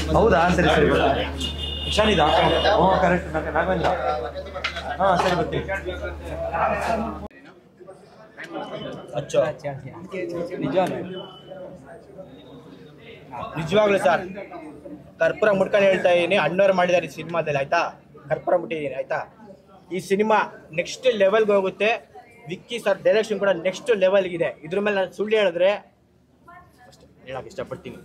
ಹೌದಾ ಸರಿ ಸರಿ ಇಶಾನಿದ ಹ್ಞೂ ಕರೆಕ್ಟ್ ನಾಗವೇಂದ್ರ ಹಾಂ ಸರಿ ಬರ್ತೀವಿ ಅಚ್ಚೋ ನಿಜವಾಗ್ಲೂ ಸರ್ ಕರ್ಪೂರ ಮುಟ್ಕೊಂಡು ಹೇಳ್ತಾ ಇದ್ದೀನಿ ಅಣ್ಣವ್ರು ಮಾಡಿದ್ದಾರೆ ಈ ಸಿನಿಮಾದಲ್ಲಿ ಆಯ್ತಾ ಕರ್ಪೂರ ಮುಟ್ಟಿದ್ದೀನಿ ಆಯ್ತಾ ಈ ಸಿನಿಮಾ ನೆಕ್ಸ್ಟ್ ಲೆವೆಲ್ಗೆ ಹೋಗುತ್ತೆ ವಿಕ್ಕಿ ಸರ್ ಡೈರೆಕ್ಷನ್ ಕೂಡ ನೆಕ್ಸ್ಟ್ ಲೆವೆಲ್ಗಿದೆ ಇದ್ರ ಮೇಲೆ ನಾನು ಸುಳ್ಳು ಹೇಳಿದ್ರೆ ಅಷ್ಟೇ ಹೇಳಕ್ಕೆ ಇಷ್ಟಪಡ್ತೀನಿ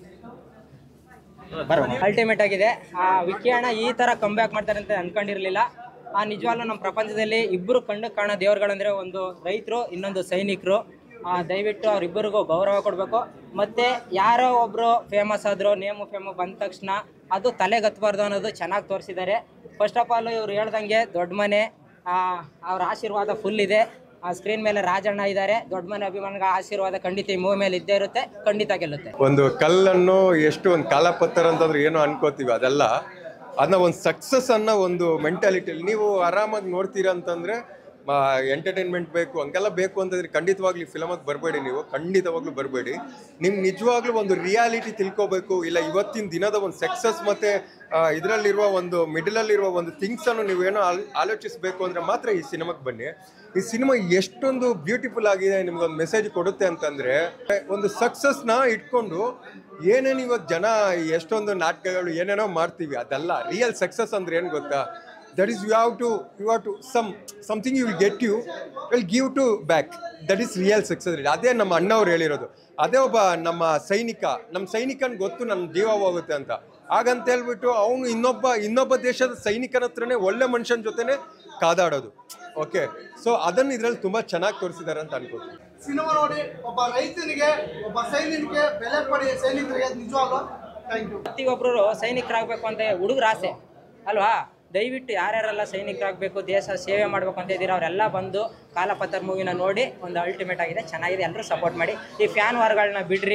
ಅಲ್ಟಿಮೇಟ್ ಆಗಿದೆ ವಿಕ್ಕಿ ಅಣ್ಣ ಈ ತರ ಕಮ್ ಬ್ಯಾಕ್ ಮಾಡ್ತಾರೆ ಅಂತ ಅನ್ಕೊಂಡಿರ್ಲಿಲ್ಲ ನಿಜವಾಗ್ಲೂ ನಮ್ಮ ಪ್ರಪಂಚದಲ್ಲಿ ಇಬ್ಬರು ಕಣ್ಣು ಕಾಣೋ ದೇವ್ರುಗಳಂದ್ರೆ ಒಂದು ರೈತರು ಇನ್ನೊಂದು ಸೈನಿಕರು ದಯವಿಟ್ಟು ಅವ್ರಿಬ್ಬರಿಗೂ ಗೌರವ ಕೊಡಬೇಕು ಮತ್ತೆ ಯಾರೋ ಒಬ್ರು ಫೇಮಸ್ ಆದ್ರು ನೇಮು ಫೇಮು ಬಂದ ತಕ್ಷಣ ಅದು ತಲೆಗತ್ತಬಾರ್ದು ಅನ್ನೋದು ಚೆನ್ನಾಗಿ ತೋರಿಸಿದ್ದಾರೆ ಫಸ್ಟ್ ಆಫ್ ಆಲ್ ಇವ್ರು ಹೇಳ್ದಂಗೆ ದೊಡ್ಡ ಮನೆ ಅವ್ರ ಆಶೀರ್ವಾದ ಫುಲ್ ಇದೆ ಸ್ಕ್ರೀನ್ ಮೇಲೆ ರಾಜಣ್ಣ ಇದ್ದಾರೆ ದೊಡ್ಡ ಮನೆ ಅಭಿಮಾನಿಗಳ ಆಶೀರ್ವಾದ ಖಂಡಿತ ಈ ಮೂವಿ ಮೇಲೆ ಇದ್ದೇ ಇರುತ್ತೆ ಖಂಡಿತ ಗೆಲ್ಲುತ್ತೆ ಒಂದು ಕಲ್ಲನ್ನು ಎಷ್ಟು ಒಂದು ಕಾಲಪತ್ರ ಅಂತಂದ್ರೆ ಏನೋ ಅನ್ಕೋತೀವಿ ಅದೆಲ್ಲ ಅದನ್ನ ಒಂದು ಸಕ್ಸಸ್ ಅನ್ನೋ ಒಂದು ಮೆಂಟಾಲಿಟಿಯಲ್ಲಿ ನೀವು ಆರಾಮಾಗಿ ನೋಡ್ತೀರಾ ಅಂತಂದ್ರೆ ಎಂಟರ್ಟೈನ್ಮೆಂಟ್ ಬೇಕು ಹಂಗೆಲ್ಲ ಬೇಕು ಅಂತಂದ್ರೆ ಖಂಡಿತವಾಗ್ಲಿ ಫಿಲಮಿಗೆ ಬರಬೇಡಿ ನೀವು ಖಂಡಿತವಾಗ್ಲೂ ಬರಬೇಡಿ ನಿಮ್ಗೆ ನಿಜವಾಗ್ಲೂ ಒಂದು ರಿಯಾಲಿಟಿ ತಿಳ್ಕೋಬೇಕು ಇಲ್ಲ ಇವತ್ತಿನ ದಿನದ ಒಂದು ಸಕ್ಸಸ್ ಮತ್ತೆ ಇದರಲ್ಲಿರುವ ಒಂದು ಮಿಡಲಲ್ಲಿರುವ ಒಂದು ಥಿಂಗ್ಸನ್ನು ನೀವೇನೋ ಆಲೋಚಿಸಬೇಕು ಅಂದರೆ ಮಾತ್ರ ಈ ಸಿನಿಮಾಗೆ ಬನ್ನಿ ಈ ಸಿನಿಮಾ ಎಷ್ಟೊಂದು ಬ್ಯೂಟಿಫುಲ್ ಆಗಿದೆ ನಿಮ್ಗೊಂದು ಮೆಸೇಜ್ ಕೊಡುತ್ತೆ ಅಂತಂದರೆ ಒಂದು ಸಕ್ಸಸ್ನ ಇಟ್ಕೊಂಡು ಏನೇನು ಇವತ್ತು ಜನ ಎಷ್ಟೊಂದು ನಾಟಕಗಳು ಏನೇನೋ ಮಾಡ್ತೀವಿ ಅದೆಲ್ಲ ರಿಯಲ್ ಸಕ್ಸಸ್ ಅಂದ್ರೆ ಏನು ಗೊತ್ತಾ that is you have to something you will get you will give to back that is real success ಅದೇ ನಮ್ಮ ಅಣ್ಣವ್ರು ಹೇಳಿರೋದು ಅದೇ ಒಬ್ಬ ನಮ್ಮ ಸೈನಿಕನ್ ಗೊತ್ತು ನನ್ನ ಜೀವ ಹೋಗುತ್ತೆ ಅಂತ ಹಾಗಂತ ಹೇಳ್ಬಿಟ್ಟು ಅವನು ಇನ್ನೊಬ್ಬ ದೇಶದ ಸೈನಿಕನ ಹತ್ರನೇ ಒಳ್ಳೆ ಮನುಷ್ಯನ ಜೊತೆನೆ ಕಾದಾಡೋದು ಓಕೆ ಸೊ ಅದನ್ನು ಇದ್ರಲ್ಲಿ ತುಂಬಾ ಚೆನ್ನಾಗಿ ತೋರಿಸಿದ್ದಾರೆ ಅಂತ ಅನ್ಕೋತೀನಿ ಸಿನಿಮಾ ನೋಡಿ ಒಬ್ಬ ರೈತನಿಗೆ ಒಬ್ಬ ಸೈನಿಕರಿಗೆ ಬೆಲೆ ಕೊಡಿ ಸೈನಿಕರಿಗೆ ನಿಜವಾಗ್ಲೂ ಥ್ಯಾಂಕ್ ಯು ಪ್ರತಿಯೊಬ್ಬರು ಸೈನಿಕರಾಗಬೇಕು ಅಂತ ಹುಡುಗರ ಆಸೆ ಅಲ್ವಾ ದಯವಿಟ್ಟು ಯಾರ್ಯಾರೆಲ್ಲ ಸೈನಿಕರಾಗಬೇಕು ದೇಶ ಸೇವೆ ಮಾಡಬೇಕು ಅಂತ ಇದ್ದೀರಾ ಅವರೆಲ್ಲ ಬಂದು ಕಾಲಪತ್ರ ಮೂವಿನ ನೋಡಿ ಒಂದು ಅಲ್ಟಿಮೇಟ್ ಆಗಿದೆ ಚೆನ್ನಾಗಿದೆ ಎಲ್ಲರೂ ಸಪೋರ್ಟ್ ಮಾಡಿ ಈ ಫ್ಯಾನ್ ವಾರ್ಗಳನ್ನ ಬಿಡ್ರಿ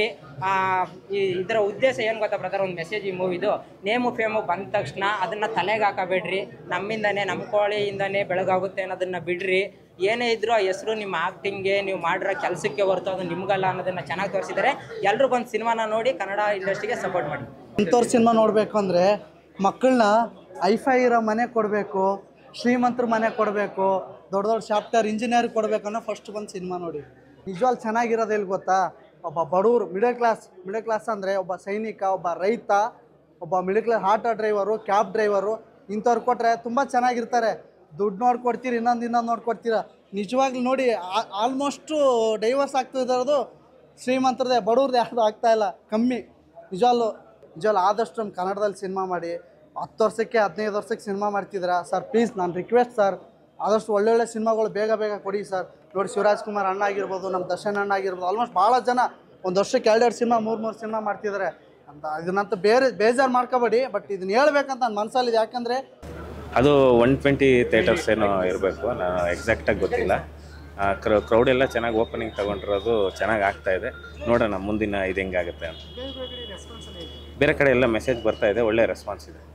ಇದರ ಉದ್ದೇಶ ಏನು ಗೊತ್ತಾ ಬ್ರದರ್ ಒಂದು ಮೆಸೇಜ್ ಈ ಮೂವಿದು ನೇಮು ಫೇಮು ಬಂದ ತಕ್ಷಣ ಅದನ್ನು ತಲೆಗೆ ಹಾಕಬೇಡ್ರಿ ನಮ್ಮಿಂದನೇ ನಮ್ಮ ಕೋಳಿಯಿಂದನೇ ಬೆಳಗಾಗುತ್ತೆ ಅನ್ನೋದನ್ನು ಬಿಡ್ರಿ ಏನೇ ಇದ್ರೂ ಆ ಹೆಸರು ನಿಮ್ಮ ಆ್ಯಕ್ಟಿಂಗ್ಗೆ ನೀವು ಮಾಡಿರೋ ಕೆಲಸಕ್ಕೆ ಹೊರತು ಅದು ನಿಮ್ಗಲ್ಲ ಅನ್ನೋದನ್ನು ಚೆನ್ನಾಗಿ ತೋರಿಸಿದ್ದಾರೆ ಎಲ್ಲರೂ ಬಂದು ಸಿನಿಮಾನ ನೋಡಿ ಕನ್ನಡ ಇಂಡಸ್ಟ್ರಿಗೆ ಸಪೋರ್ಟ್ ಮಾಡಿ ಇಂಥವ್ರ ಸಿನಿಮಾ ನೋಡಬೇಕು ಅಂದರೆ ಮಕ್ಕಳನ್ನ ಐಫೈ ಇರೋ ಮನೆ ಕೊಡಬೇಕು ಶ್ರೀಮಂತರ ಮನೆ ಕೊಡಬೇಕು ದೊಡ್ಡ ಶಾಫ್ಟ್ವೇರ್ ಇಂಜಿನಿಯರ್ ಕೊಡಬೇಕು ಅನ್ನೋ ಫಸ್ಟ್ ಬಂದು ಸಿನಿಮಾ ನೋಡಿ ನಿಜವಾಗ್ಲೂ ಚೆನ್ನಾಗಿರೋದು ಎಲ್ಲಿ ಗೊತ್ತಾ ಒಬ್ಬ ಬಡವರು ಮಿಡಲ್ ಕ್ಲಾಸ್ ಅಂದರೆ ಒಬ್ಬ ಸೈನಿಕ ಒಬ್ಬ ರೈತ ಒಬ್ಬ middle class auto driver cab driver ಇಂಥವ್ರು ಕೊಟ್ಟರೆ ತುಂಬ ಚೆನ್ನಾಗಿರ್ತಾರೆ ದುಡ್ಡು ನೋಡ್ಕೊಡ್ತೀರಿ ಇನ್ನೊಂದು ನೋಡ್ಕೊಡ್ತೀರ ನಿಜವಾಗ್ಲೂ ನೋಡಿ ಆಲ್ಮೋಸ್ಟು ಡೈವರ್ಸ್ ಆಗ್ತಿರೋದು ಶ್ರೀಮಂತರದೇ ಬಡವ್ರದ್ದು ಯಾವುದು ಆಗ್ತಾಯಿಲ್ಲ ಕಮ್ಮಿ ನಿಜವಾಗ್ಲೂ ಆದಷ್ಟು ನಮ್ಮ ಕನ್ನಡದಲ್ಲಿ ಸಿನಿಮಾ ಮಾಡಿ 10 ವರ್ಷಕ್ಕೆ 15 ವರ್ಷಕ್ಕೆ ಸಿನಿಮಾ ಮಾಡ್ತಿದ್ದೀರಾ ಸರ್ ಪ್ಲೀಸ್ ನಾನು ರಿಕ್ವೆಸ್ಟ್ ಸರ್ ಆದಷ್ಟು ಒಳ್ಳೊಳ್ಳೆ ಸಿನಿಮಾಗಳು ಬೇಗ ಕೊಡಿ ಸರ್ ನೋಡಿ ಶಿವರಾಜ್ ಕುಮಾರ್ ಅಣ್ಣ ಆಗಿರ್ಬೋದು ನಮ್ಮ ದರ್ಶನ್ ಅಣ್ಣ ಆಗಿರ್ಬೋದು ಆಲ್ಮೋಸ್ಟ್ ಭಾಳ ಜನ ಒಂದು ವರ್ಷಕ್ಕೆ 2 ಸಿನಿಮಾ 3 ಸಿನಿಮಾ ಮಾಡ್ತಿದ್ದಾರೆ ಅಂತ ಇದನ್ನಂತ ಬೇಜಾರು ಮಾಡ್ಕೋಬೇಡಿ ಬಟ್ ಇದನ್ನ ಹೇಳ್ಬೇಕಂತ ನನ್ನ ಮನಸ್ಸಲ್ಲಿದೆ ಯಾಕಂದರೆ ಅದು 120 ಥಿಯೇಟರ್ಸ್ ಏನೋ ಇರಬೇಕು ನಾನು ಎಕ್ಸಾಕ್ಟಾಗಿ ಗೊತ್ತಿಲ್ಲ ಕ್ರೌಡ್ ಎಲ್ಲ ಚೆನ್ನಾಗಿ ಓಪನಿಂಗ್ ತೊಗೊಂಡಿರೋದು ಚೆನ್ನಾಗಿ ಆಗ್ತಾಯಿದೆ ನೋಡೋಣ ಮುಂದಿನ ಇದು ಹೆಂಗಾಗುತ್ತೆ ಅಂತ ಬೇರೆ ಕಡೆ ಎಲ್ಲ ಮೆಸೇಜ್ ಬರ್ತಾ ಇದೆ ಒಳ್ಳೆ ರೆಸ್ಪಾನ್ಸ್ ಇದೆ